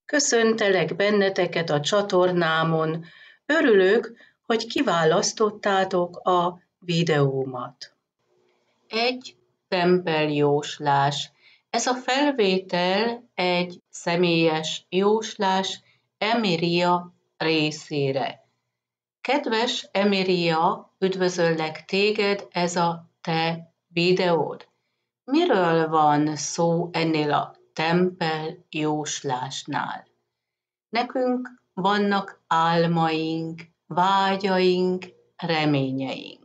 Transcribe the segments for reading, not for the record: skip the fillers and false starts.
Köszöntelek benneteket a csatornámon. Örülök, hogy kiválasztottátok a videómat. Egy tempeljóslás. Ez a felvétel egy személyes jóslás Emiria részére. Kedves Emiria, üdvözöllek téged, ez a te videód. Miről van szó ennél a tempeljóslásnál? Nekünk vannak álmaink, vágyaink, reményeink.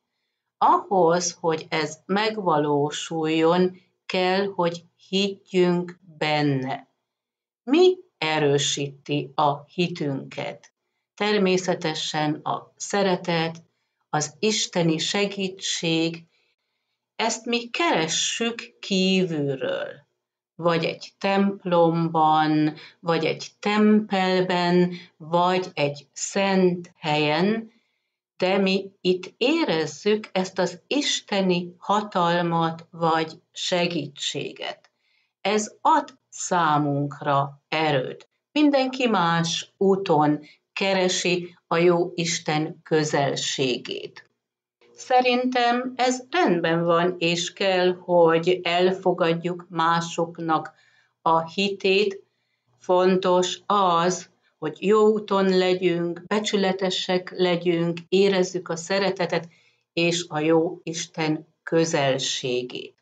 Ahhoz, hogy ez megvalósuljon, kell, hogy higgyünk benne. Mi erősíti a hitünket? Természetesen a szeretet, az isteni segítség, ezt mi keressük kívülről, vagy egy templomban, vagy egy tempelben, vagy egy szent helyen, de mi itt érezzük ezt az isteni hatalmat vagy segítséget. Ez ad számunkra erőt. Mindenki más úton keresi a jó Isten közelségét. Szerintem ez rendben van, és kell, hogy elfogadjuk másoknak a hitét. Fontos az, hogy jó úton legyünk, becsületesek legyünk, érezzük a szeretetet és a jó Isten közelségét.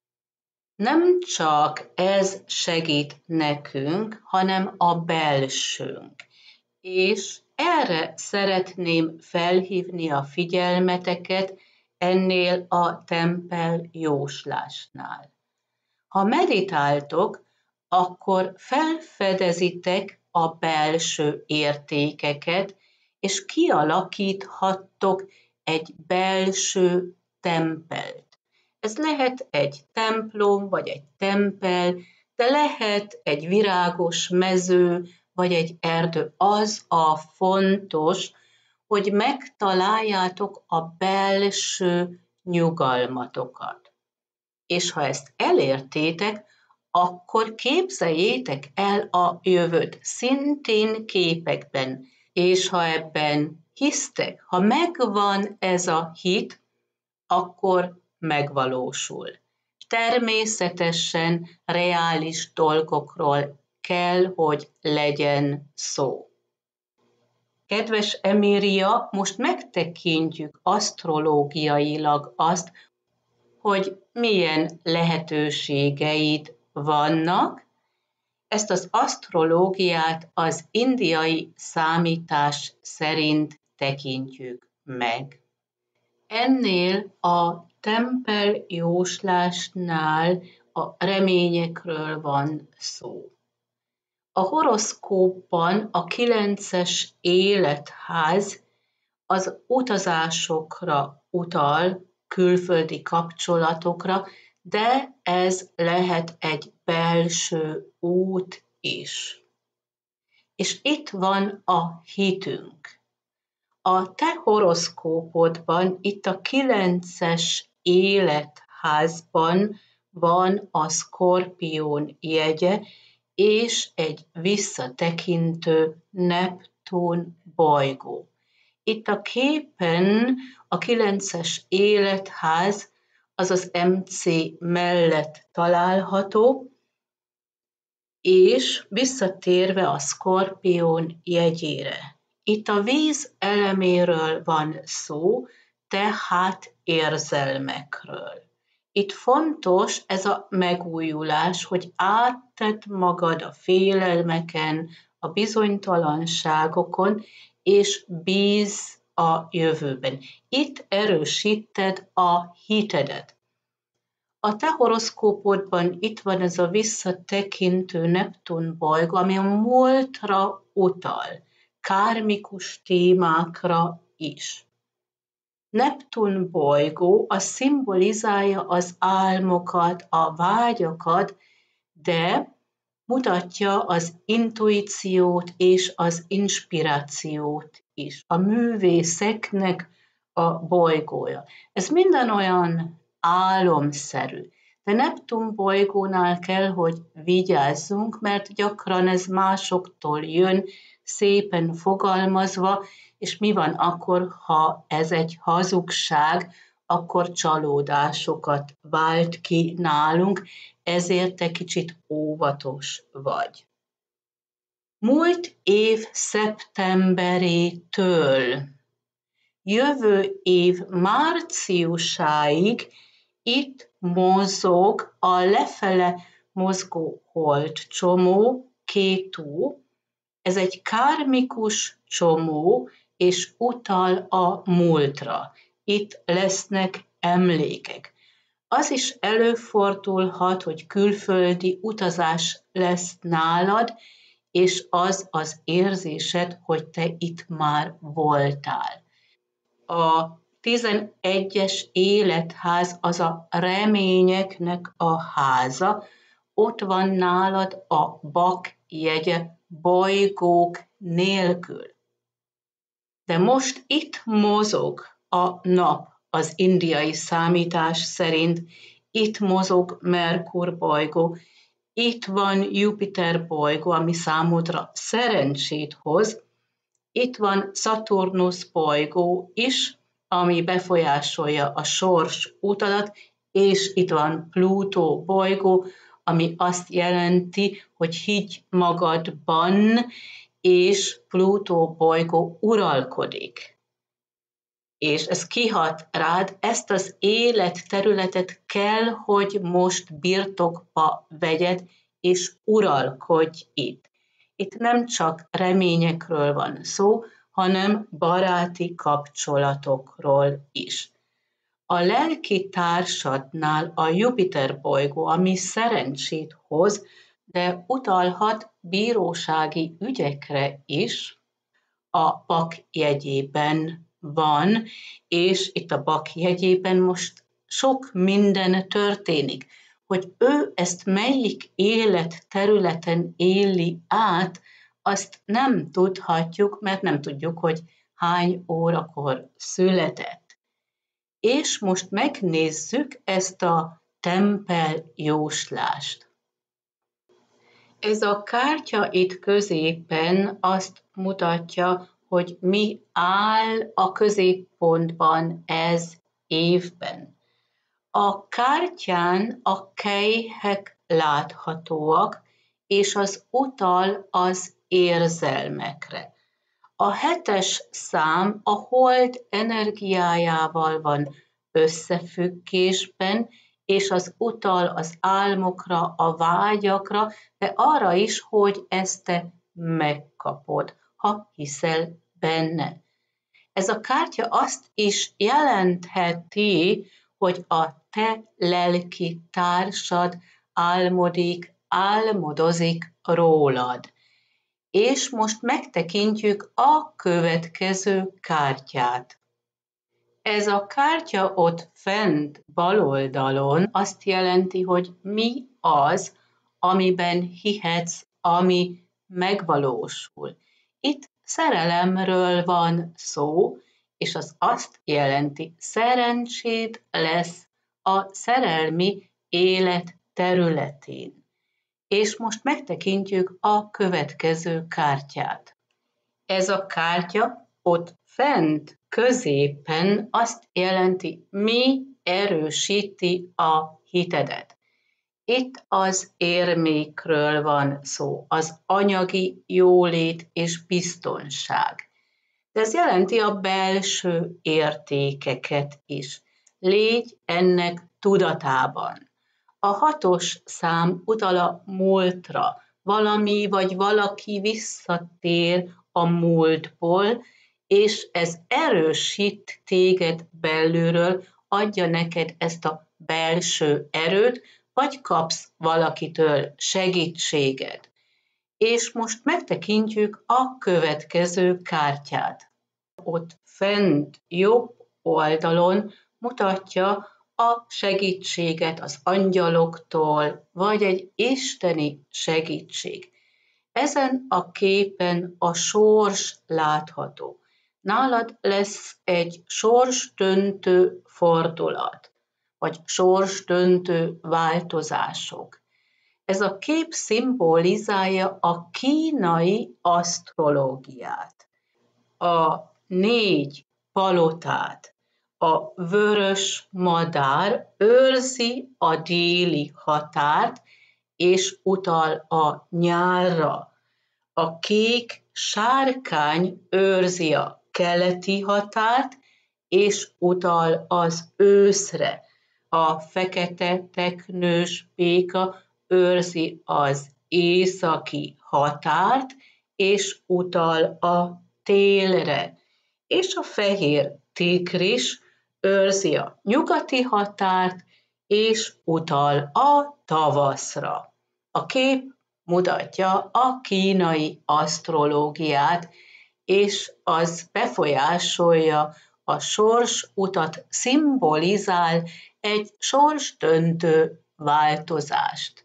Nem csak ez segít nekünk, hanem a belsőnk. És erre szeretném felhívni a figyelmeteket ennél a tempeljóslásnál. Ha meditáltok, akkor felfedezitek a belső értékeket, és kialakíthattok egy belső tempelt. Ez lehet egy templom, vagy egy tempel, de lehet egy virágos mező, vagy egy erdő. Az a fontos, hogy megtaláljátok a belső nyugalmatokat. És ha ezt elértétek, akkor képzeljétek el a jövőt, szintén képekben. És ha ebben hisztek, ha megvan ez a hit, akkor megvalósul. Természetesen reális dolgokról kell, hogy legyen szó. Kedves Emiria, most megtekintjük asztrológiailag azt, hogy milyen lehetőségeid vannak. Ezt az asztrológiát az indiai számítás szerint tekintjük meg. Ennél a tempeljóslásnál a reményekről van szó. A horoszkópban a 9-es életház az utazásokra utal, külföldi kapcsolatokra, de ez lehet egy belső út is. És itt van a hitünk. A te horoszkópodban, itt a 9-es életházban van a Szkorpión jegye, és egy visszatekintő Neptun bolygó. Itt a képen a 9-es életház, azaz MC mellett található, és visszatérve a Szkorpión jegyére. Itt a víz eleméről van szó, tehát érzelmekről. Itt fontos ez a megújulás, hogy áttedd magad a félelmeken, a bizonytalanságokon, és bízz a jövőben. Itt erősíted a hitedet. A te horoszkópodban itt van ez a visszatekintő Neptun bolygó, ami a múltra utal, kármikus témákra is. Neptun bolygó az szimbolizálja az álmokat, a vágyakat, de mutatja az intuíciót és az inspirációt is. A művészeknek a bolygója. Ez minden olyan álomszerű, De Neptun bolygónál kell, hogy vigyázzunk, mert gyakran ez másoktól jön, szépen fogalmazva, és mi van akkor, ha ez egy hazugság, akkor csalódásokat vált ki nálunk, ezért te kicsit óvatos vagy. Múlt év szeptemberétől jövő év márciusáig itt mozog a lefele mozgó holdcsomó, Kétu. Ez egy kármikus csomó, és utal a múltra. Itt lesznek emlékek. Az is előfordulhat, hogy külföldi utazás lesz nálad, és az az érzésed, hogy te itt már voltál. A 11-es életház az a reményeknek a háza, ott van nálad a bak jegye bolygók nélkül. De most itt mozog a nap az indiai számítás szerint, itt mozog Merkur bolygó, itt van Jupiter bolygó, ami számodra szerencsét hoz, itt van Szaturnusz bolygó is, ami befolyásolja a sors utadat, és itt van Plutó bolygó, ami azt jelenti, hogy higgy magadban, és Plutó bolygó uralkodik. És ez kihat rád, ezt az életterületet kell, hogy most birtokba vegyed, és uralkodj itt. Itt nem csak reményekről van szó, hanem baráti kapcsolatokról is. A lelki társadnál a Jupiter bolygó, ami szerencsét hoz, de utalhat bírósági ügyekre is, a bak jegyében van, és itt a bak jegyében most sok minden történik. Hogy ő ezt melyik életterületen éli át, azt nem tudhatjuk, mert nem tudjuk, hogy hány órakor született. És most megnézzük ezt a tempeljóslást. Ez a kártya itt középen azt mutatja, hogy mi áll a középpontban ez évben. A kártyán a kelyhek láthatóak, és az utal az érzelmekre. A 7-es szám a hold energiájával van összefüggésben, és az utal az álmokra, a vágyakra, de arra is, hogy ezt te megkapod, ha hiszel benne. Ez a kártya azt is jelentheti, hogy a te lelki társad álmodik, álmodozik rólad. És most megtekintjük a következő kártyát. Ez a kártya ott fent bal oldalon azt jelenti, hogy mi az, amiben hihetsz, ami megvalósul. Itt szerelemről van szó, és az azt jelenti, szerencséd lesz a szerelmi élet területén. És most megtekintjük a következő kártyát. Ez a kártya ott fent középen azt jelenti, mi erősíti a hitedet. Itt az érmékről van szó, az anyagi jólét és biztonság. De ez jelenti a belső értékeket is. Légy ennek tudatában. A 6-os szám utal a múltra, valami vagy valaki visszatér a múltból, és ez erősít téged belülről, adja neked ezt a belső erőt, vagy kapsz valakitől segítséget. És most megtekintjük a következő kártyát. Ott fent jobb oldalon mutatja a segítséget az angyaloktól, vagy egy isteni segítség. Ezen a képen a sors látható. Nálad lesz egy sorsdöntő fordulat. vagy sorsdöntő változások. Ez a kép szimbolizálja a kínai asztrológiát. A 4 palotát a vörös madár őrzi a déli határt, és utal a nyárra. A kék sárkány őrzi a keleti határt, és utal az őszre. A fekete teknős béka őrzi az északi határt, és utal a télre. És a fehér tigris őrzi a nyugati határt, és utal a tavaszra. A kép mutatja a kínai asztrológiát, és az befolyásolja a sorsutat, szimbolizál egy sorsdöntő változást.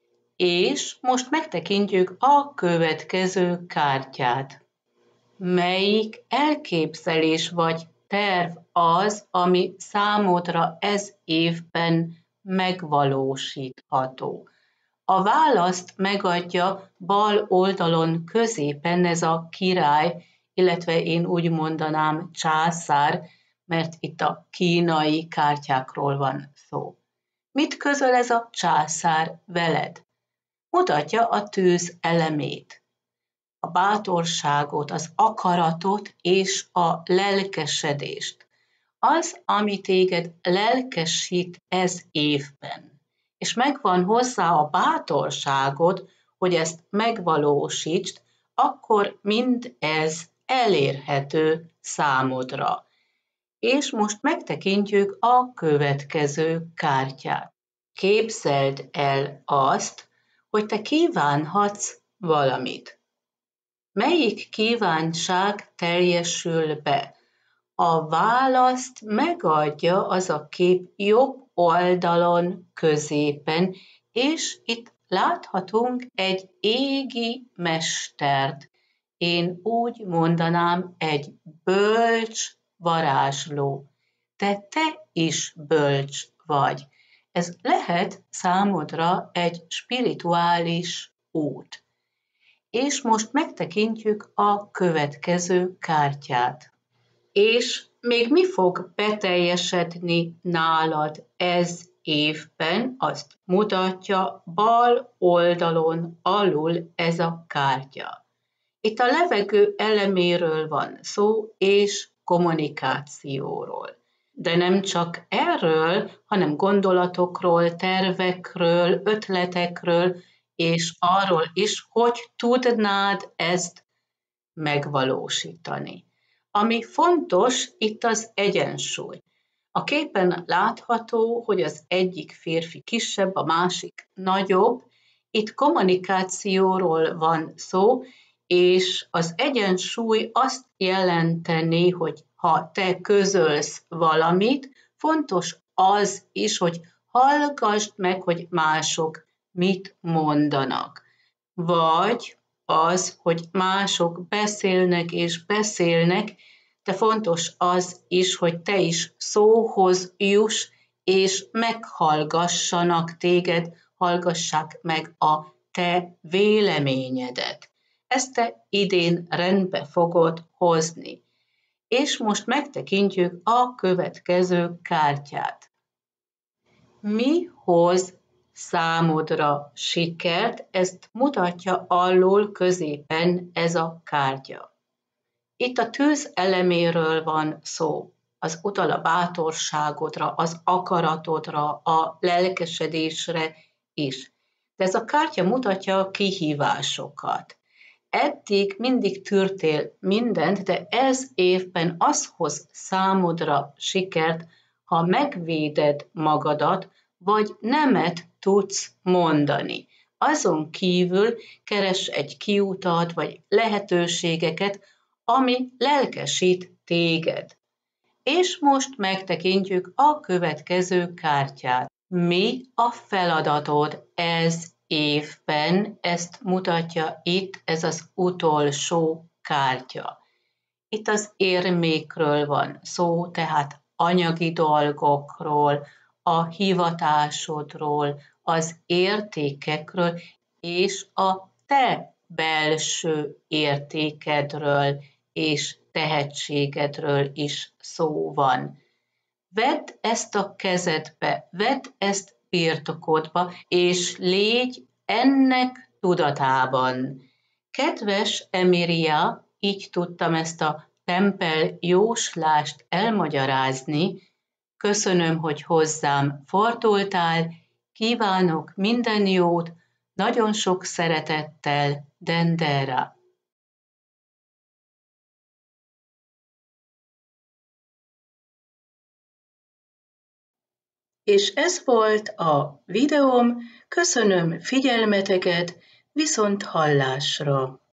És most megtekintjük a következő kártyát. Melyik elképzelés vagy terv az, ami számodra ez évben megvalósítható? A választ megadja bal oldalon középen ez a király, illetve én úgy mondanám császár, mert itt a kínai kártyákról van szó. Mit közöl ez a császár veled? Mutatja a tűz elemét, a bátorságot, az akaratot és a lelkesedést. Az, ami téged lelkesít ez évben, és megvan hozzá a bátorságod, hogy ezt megvalósítsd, akkor mindez elérhető számodra. És most megtekintjük a következő kártyát. Képzeld el azt, hogy te kívánhatsz valamit. Melyik kívánság teljesül be? A választ megadja az a kép jobb oldalon középen, és itt láthatunk egy égi mestert. Én úgy mondanám, egy bölcs varázsló. De te is bölcs vagy. Ez lehet számodra egy spirituális út. És most megtekintjük a következő kártyát. És még mi fog beteljesedni nálad ez évben, azt mutatja bal oldalon alul ez a kártya. Itt a levegő eleméről van szó, és kommunikációról. De nem csak erről, hanem gondolatokról, tervekről, ötletekről, és arról is, hogy tudnád ezt megvalósítani. Ami fontos, itt az egyensúly. A képen látható, hogy az egyik férfi kisebb, a másik nagyobb. Itt kommunikációról van szó, és az egyensúly azt jelenteni, hogy ha te közölsz valamit, fontos az is, hogy hallgassd meg, hogy mások mit mondanak. Vagy az, hogy mások beszélnek és beszélnek, de fontos az is, hogy te is szóhoz juss, és meghallgassanak téged, hallgassák meg a te véleményedet. Ezt te idén rendbe fogod hozni. És most megtekintjük a következő kártyát. Mi hoz számodra sikert, ezt mutatja alul középen ez a kártya. Itt a tűz eleméről van szó, az utal a bátorságodra, az akaratodra, a lelkesedésre is. De ez a kártya mutatja a kihívásokat. Eddig mindig tűrtél mindent, de ez évben az hoz számodra sikert, ha megvéded magadat, vagy nemet tudsz mondani. Azon kívül keres egy kiutat, vagy lehetőségeket, ami lelkesít téged. És most megtekintjük a következő kártyát. Mi a feladatod ez évben? Ezt mutatja itt, ez az utolsó kártya. Itt az érmékről van szó, tehát anyagi dolgokról, a hivatásodról, az értékekről, és a te belső értékedről és tehetségedről is szó van. Vedd ezt a kezedbe, vedd ezt birtokodba, és légy ennek tudatában. Kedves Emiria, így tudtam ezt a tempel jóslást elmagyarázni. Köszönöm, hogy hozzám fordultál, kívánok minden jót, nagyon sok szeretettel, Dendera. És ez volt a videóm, köszönöm figyelmeteket, viszont hallásra!